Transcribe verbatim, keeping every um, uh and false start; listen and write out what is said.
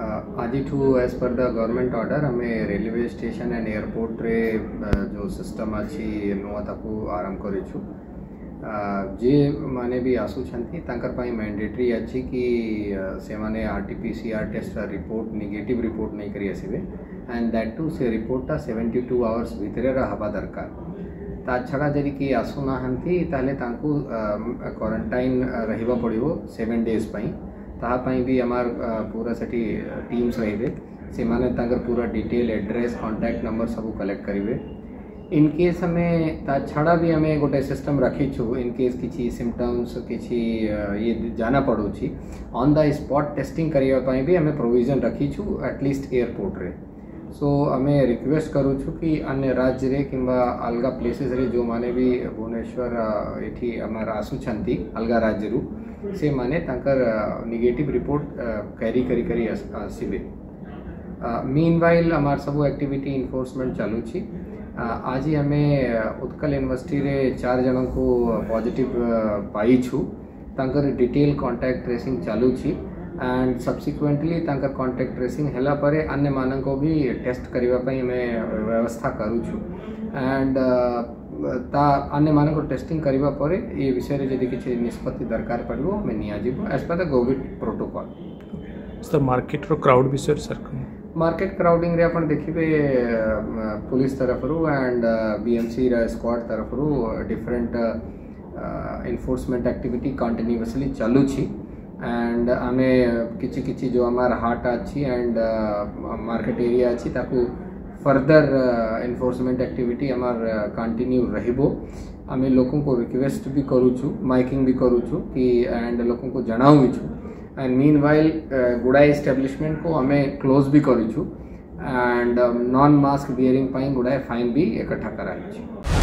आज as per the government order आम railway station and airport रे जो सिस्टम अच्छी नुआ ताकू आरंभ करूँ जे माने भी आसुछंती तांकर पाई मैंडेटरी अच्छी कि से माने RTPCR test report negative report नहीं करी आसबे एंड दैट टू से रिपोर्टा सेवेंटी टू आवर्स भितर हवा दरकार ता छड़ा जदि कि आसुना ताले तांकू क्वारंटाइन रहिबा पड़िबो सेवन डेज पई ता पई भी हमार पूरा सेठी टीम्स रहिबे से माने तांकर पूरा डिटेल एड्रेस कांटेक्ट नंबर सब कलेक्ट करिवे इन केस हमें ता छड़ा भी हमें गोटे सिस्टम रखी छु इन केस किसी सिम्पटम्स किसी ये जाना पड़ू छी ऑन द स्पॉट टेस्टिंग करिया पई भी हमें प्रोविजन रखी छु एटलीस्ट एयरपोर्ट रे सो हमें रिक्वेस्ट करूँ छु कि अन्य राज्य रे किंबा अलगा प्लेसेस रे जो माने भी भुवनेश्वर एठी हमार आसुछंती अलगा राज्य रु से माने तांकर नेगेटिव रिपोर्ट कैरी करी करी आसीबे मीनवाइल हमार सब एक्टिविटी इन्फोर्समेंट चालू छी आज ही हमें उत्कल यूनिवर्सिटी रे चार जनों को पॉजिटिव पाई छु तांकर डिटेल कांटेक्ट ट्रेसिंग चालू छी एंड सब्सिक्वेंटली तांकर कांटेक्ट ट्रेसिंग हैला परे अन्य मानन को भी टेस्ट करिवा पई हमें व्यवस्था करू छु एंड ता अन्य मानन को टेस्टिंग करिवा परे ये विषय रे जदि किछि निष्पत्ति दरकार पड़बो हमें निया जिवो as per the covid protocol sir market रो क्राउड विषय सर मार्केट क्राउडिंग रे अपन देखिबे पुलिस तरफ रु एंड बीएमसी रा स्क्वाड तरफ रु डिफरेंट एनफोर्समेंट एक्टिविटी कंटिन्यूअसली चालू छी एंड आमे किछि किछि जो हमार हाट अच्छी एंड मार्केट एरिया अच्छी ताकू फर्दर एनफोर्समेंट एक्टिविटी हमार कंटिन्यू रहिबो आमे लोगों को रिक्वेस्ट भी करू छु माइकिंग भी करू छु कि एंड लोगों को जनाऊ भी छु एंड मीनवाइल गुड़ाई एस्टेब्लिशमेंट को हमें क्लोज भी करू छु एंड नॉन मास्क बियरिंग पाई गुड़ाई फाइन भी इकट्ठा कराई छु।